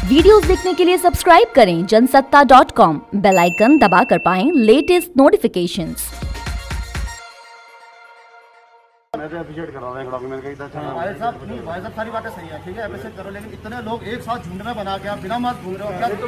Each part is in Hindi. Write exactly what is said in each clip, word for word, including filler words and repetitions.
वीडियोस देखने के लिए सब्सक्राइब करें Jansatta dot com, bell icon दबाकर पाएं लेटेस्ट नोटिफिकेशंस। मैं तो अप्रिशिएट कर रहा हूँ डॉक्यूमेंट का इतना अच्छा है। भाई साहब नहीं, भाई साहब सारी बातें सही है, ठीक है, अप्रिशिएट करो, लेकिन इतने लोग एक साथ झुंड में बना के आप बिना मास्क घूम रहे हो क्या?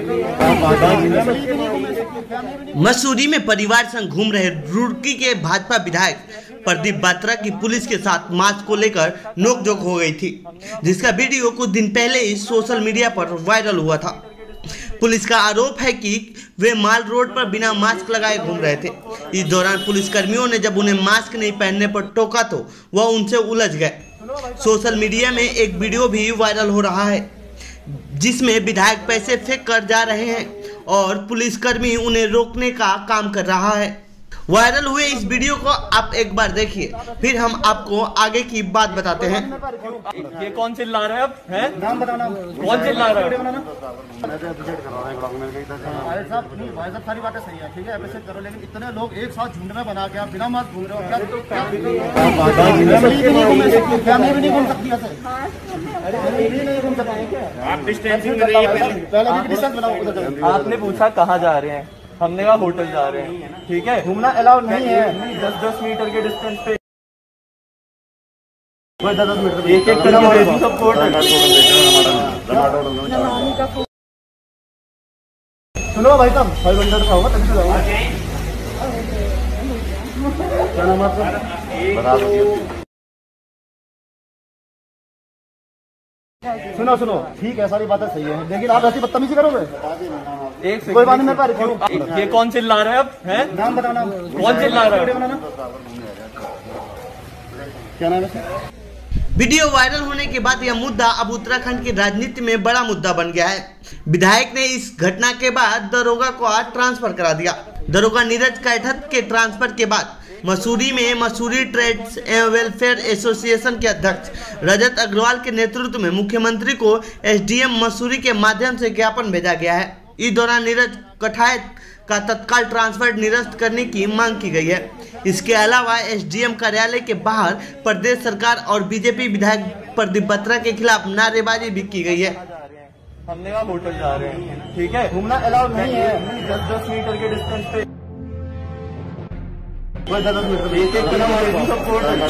तो मसूरी में परिवार संग घूम रहे रुड़की के भाजपा विधायक प्रदीप बात्रा की पुलिस के साथ मास्क को लेकर नोकझोंक हो गई थी, जिसका वीडियो कुछ दिन पहले ही सोशल मीडिया पर वायरल हुआ था। पुलिस का आरोप है कि वे माल रोड पर बिना मास्क लगाए घूम रहे थे। इस दौरान पुलिसकर्मियों ने जब उन्हें मास्क नहीं पहनने पर टोका तो वह उनसे उलझ गए। सोशल मीडिया में एक वीडियो भी वायरल हो रहा है जिसमें विधायक पैसे फेंक कर जा रहे हैं और पुलिसकर्मी उन्हें रोकने का काम कर रहा है। वायरल हुए इस वीडियो को आप एक बार देखिए, फिर हम आपको आगे की बात बताते हैं। ये कौन चिल्ला रहा है अब? हैं? नाम बताना, कौन चिल्ला रहा है? मैं तो अप्रिशिएट कर रहा हूँ डॉक्यूमेंट का इतना अच्छा है। भाई साहब नहीं, भाई साहब सारी बातें सही है, ठीक है, अप्रिशिएट करो, लेकिन इतने लोग एक साथ झुंड में बना के आप बिना मास्क घूम रहे हो क्या? तो फैमिली भी नहीं घूम सकती ऐसे, नहीं घूम सकती। आप डिस्टेंसिंग कर रही है, पहले भी डिस्टेंस बनाओ। आपने पूछा कहाँ जा रहे हैं, हमने कहा होटल जा रहे हैं, ठीक है, घूमना अलाउड नहीं है। दस दस मीटर के डिस्टेंस पे दस दस मीटर एक एक कदम सपोर्ट है। सुनो भाई साहब, फाइव हंड्रेड का होगा तभी तो जाऊंगा। क्या नाम आपका? बता दो। सुनो सुनो, ठीक है, सारी बातें सही है, लेकिन आप ऐसी बदतमीजी करोगे? एक कोई बात नहीं, मेरे पास क्यों? ये कौन चिल्ला रहा है अब? हैं? नाम बताना, कौन चिल्ला रहा है? क्या नाम है? वीडियो वायरल होने के बाद यह मुद्दा अब उत्तराखंड की राजनीति में बड़ा मुद्दा बन गया है। विधायक ने इस घटना के बाद दरोगा को आज ट्रांसफर करा दिया। दरोगा नीरज कैठत के ट्रांसफर के बाद मसूरी में मसूरी ट्रेड्स एवं वेलफेयर एसोसिएशन के अध्यक्ष रजत अग्रवाल के नेतृत्व में मुख्यमंत्री को एसडीएम मसूरी के माध्यम से ज्ञापन भेजा गया है। इस दौरान नीरज कैठत का तत्काल ट्रांसफर निरस्त करने की मांग की गई है। इसके अलावा एसडीएम कार्यालय के बाहर प्रदेश सरकार और बीजेपी विधायक प्रदीप बात्रा के खिलाफ नारेबाजी भी की गई है। हमने कहा होटल जा रहे हैं, ठीक है, घूमना अलाउड नहीं है। दस दस मीटर के डिस्टेंस पे दस दस मीटर एक एक कदम सपोर्ट है।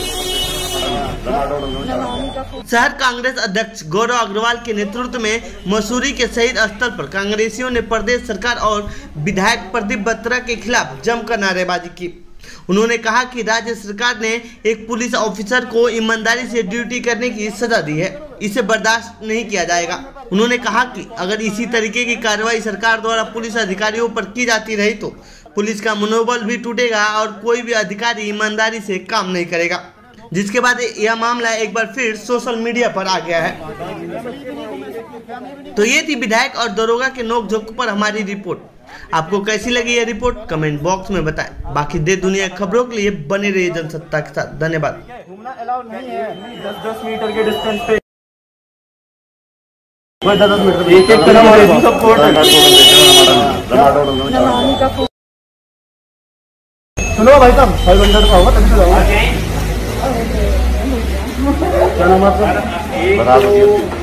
शहर कांग्रेस अध्यक्ष गौरव अग्रवाल के नेतृत्व में मसूरी के शहीद स्थल पर कांग्रेसियों ने प्रदेश सरकार और विधायक प्रदीप बात्रा के खिलाफ जमकर नारेबाजी की। उन्होंने कहा कि राज्य सरकार ने एक पुलिस ऑफिसर को ईमानदारी से ड्यूटी करने की सजा दी है, इसे बर्दाश्त नहीं किया जाएगा। उन्होंने कहा कि अगर इसी तरीके की कार्रवाई सरकार द्वारा पुलिस अधिकारियों पर की जाती रही तो पुलिस का मनोबल भी टूटेगा और कोई भी अधिकारी ईमानदारी से काम नहीं करेगा, जिसके बाद यह मामला एक बार फिर सोशल मीडिया पर आ गया है। तो ये थी विधायक और दरोगा के नोकझोंक पर हमारी रिपोर्ट। आपको कैसी लगी यह रिपोर्ट कमेंट बॉक्स में बताएं। बाकी देश दुनिया खबरों के लिए बने रहिए जनसत्ता के साथ। धन्यवाद। घूमना अलाउड नहीं है। दस दस मीटर के डिस्टेंस पे दस दस मीटर एक एक कदम सपोर्ट है। सुनो भाई साहब, फाइव हंड्रेड का होगा तभी तो जाऊंगा। क्या नाम आपका? बता दो।